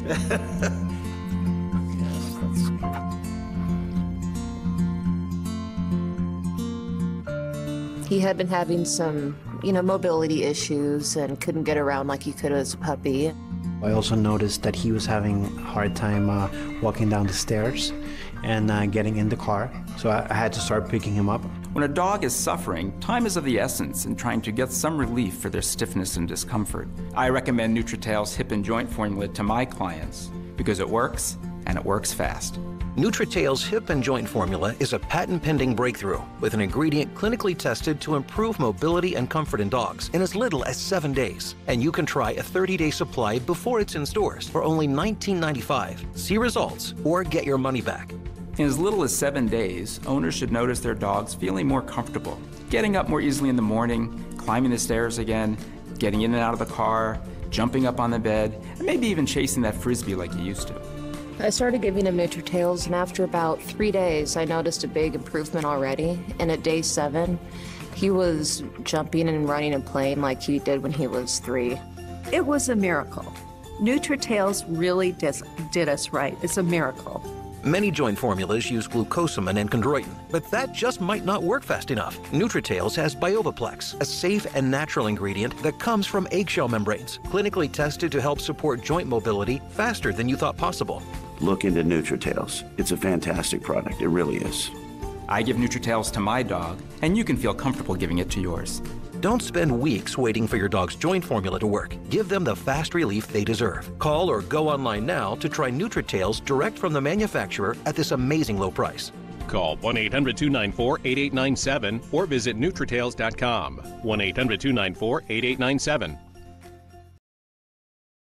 He had been having some, mobility issues and couldn't get around like he could as a puppy. I also noticed that he was having a hard time walking down the stairs and getting in the car, so I had to start picking him up. When a dog is suffering, time is of the essence in trying to get some relief for their stiffness and discomfort. I recommend Nutritail's hip and joint formula to my clients because it works, and it works fast. Nutritail's hip and joint formula is a patent-pending breakthrough with an ingredient clinically tested to improve mobility and comfort in dogs in as little as 7 days. And you can try a 30-day supply before it's in stores for only $19.95. See results or get your money back. In as little as 7 days, owners should notice their dogs feeling more comfortable, getting up more easily in the morning, climbing the stairs again, getting in and out of the car, jumping up on the bed, and maybe even chasing that frisbee like you used to. I started giving him Nutritails, and after about 3 days, I noticed a big improvement already. And at day 7, he was jumping and running and playing like he did when he was 3. It was a miracle. Nutritails really did us right. It's a miracle. Many joint formulas use glucosamine and chondroitin, but that just might not work fast enough. Nutritails has Biovaplex, a safe and natural ingredient that comes from eggshell membranes, clinically tested to help support joint mobility faster than you thought possible. Look into Nutritails. It's a fantastic product. It really is. I give Nutritails to my dog, and you can feel comfortable giving it to yours. Don't spend weeks waiting for your dog's joint formula to work. Give them the fast relief they deserve. Call or go online now to try Nutritails direct from the manufacturer at this amazing low price. Call 1-800-294-8897 or visit Nutritails.com. 1-800-294-8897.